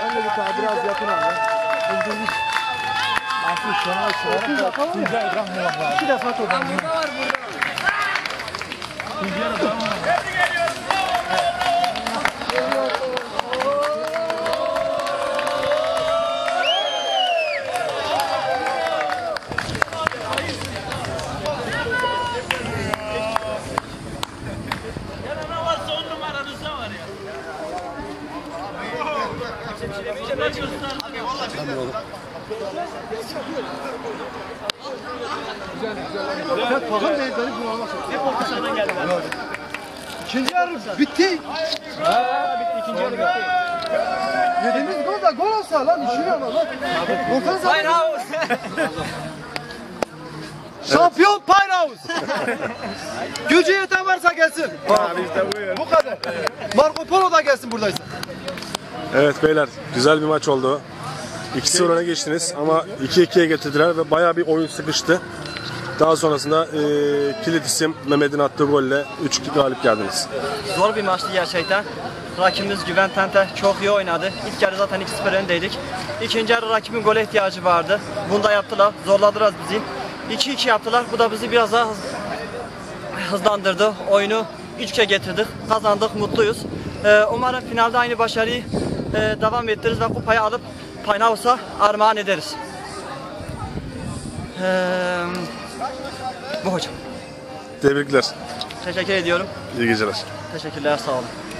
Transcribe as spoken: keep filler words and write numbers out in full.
Ben de bir tane biraz yakın abi. Öldürmüş. Aslı şuna şuna. Tuncay ekran mı var? İki defa topladım. Burada var burada. Tuncay'a da tamam. İkinci yarı bitti. Ha, bitti. İkinci yarı bitti. Yediğimiz gol da gol olsa lan işini ama lan. Pinehouse. Şampiyon Pinehouse. Gücü yeten varsa gelsin. Abi işte buyur. Bu kadar. Marco Polo da gelsin buradaysa. Evet beyler, güzel bir maç oldu. iki sıfır öne geçtiniz ama iki ikiye getirdiler ve bayağı bir oyun sıkıştı. Daha sonrasında e, kilit isim Mehmet'in attığı golle üç iki galip geldiniz. Zor bir maçtı gerçekten. Rakibimiz Güven Tente çok iyi oynadı. İlk yarı zaten iki sıfır öndeydik. İkinci yarı rakibin gole ihtiyacı vardı. Bunu da yaptılar. Zorladılar bizi. iki iki yaptılar. Bu da bizi biraz daha hız, hızlandırdı. Oyunu üç ikiye getirdik. Kazandık. Mutluyuz. Ee, umarım finalde aynı başarıyı e, devam ettiririz ve kupayı alıp Pinehouse'a armağan ederiz. Ee, bu hocam. Tebrikler. Teşekkür ediyorum. İyi geceler. Teşekkürler. Sağ olun.